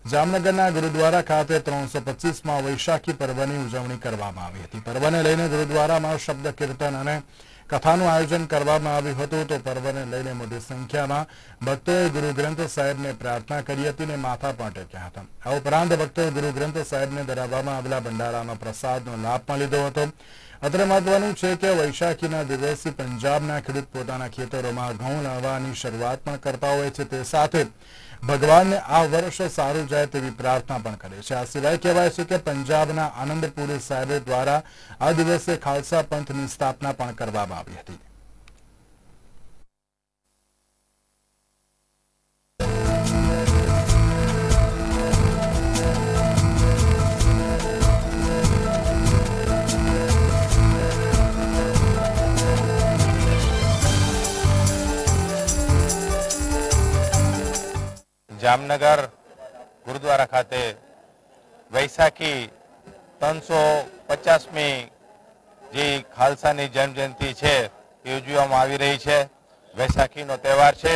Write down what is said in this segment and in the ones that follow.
જામનગરના ગુરુદ્વારા ખાતે 325માં વૈશાખી પર્વની ઉજવણી કરવામાં આવી હતી। પર્વને લઈને ગુરુદ્વારામાં શબ્દ કીર્તન અને કથાનું આયોજન કરવામાં આવ્યું હતું। તો પર્વને લઈને મોટી સંખ્યામાં ભક્તોએ ગુરુ ગ્રંથ સાહેબને પ્રાર્થના કરી હતી અને માથા પણ ટેક્યા હતા। આ ઉપરાંત ભક્તોએ ગુરુ ગ્રંથ સાહેબને ધરાવવામાં આવેલા ભંડારાનો પ્રસાદનો લાભ પણ લીધો હતો। અત્રે મહત્વનું છે કે વૈશાખીના દિવસે પંજાબના ખેડૂત પોતાના ખેતરોમાં ઘઉં લાવવાની શરૂઆત પણ કરતા હોય છે। તે સાથે ભગવાનને આ વર્ષ સારું જાય તેવી પ્રાર્થના પણ કરે છે। આ સિવાય કહેવાય છે કે પંજાબના આનંદપુરી સાહેબ દ્વારા આ દિવસે ખાલસા પંથની સ્થાપના પણ કરવામાં આવી હતી। જામનગર ગુરુદ્વારા ખાતે વૈશાખી 350મી જે ખાલસાની જન્મજયંતિ છે એ ઉજવવામાં આવી રહી છે। વૈશાખીનો તહેવાર છે।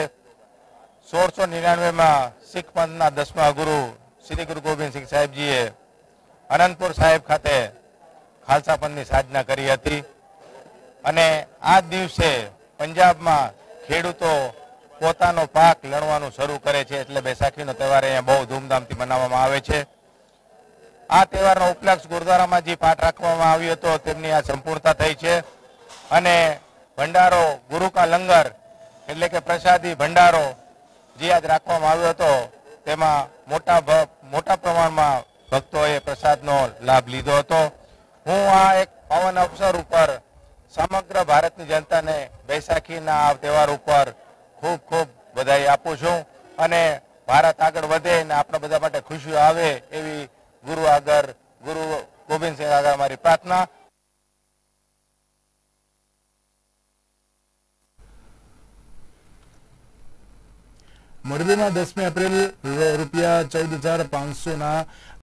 1699માં શીખ પંથના 10મા ગુરુ શ્રી ગુરુ ગોવિંદ સિંહ સાહેબજીએ આનંદપુર સાહેબ ખાતે ખાલસા પંથની સાધના કરી હતી અને આ દિવસે પંજાબમાં ખેડૂતો પોતાનો પાક લણવાનું શરૂ કરે છે। એટલે વૈશાખીનો તહેવાર અહીંયા બહુ ધૂમધામથી મનાવવામાં આવે છે। આ તહેવારનો ઉપલક્ષ ગુરુદ્વારામાં જે પાઠ રાખવામાં આવ્યો હતો તેમની આ સંપૂર્ણતા થઈ છે અને ભંડારો ગુરુ કા લંગર એટલે કે પ્રસાદી ભંડારો જે આજ રાખવામાં આવ્યો હતો તેમાં મોટા પ્રમાણમાં ભક્તોએ પ્રસાદનો લાભ લીધો હતો। હું આ એક પાવન અવસર ઉપર સમગ્ર ભારતની જનતાને વૈશાખીના આ તહેવાર ઉપર ખૂબ ખૂબ બધાઈ આપું છું અને ભારત આગળ વધે અને આપણા બધા માટે ખુશીઓ આવે એવી ગુરુ ગોવિંદસિંહ આગળ મારી પ્રાર્થના। મોરબીમાં 10મી એપ્રિલ રૂપિયા 14,500ના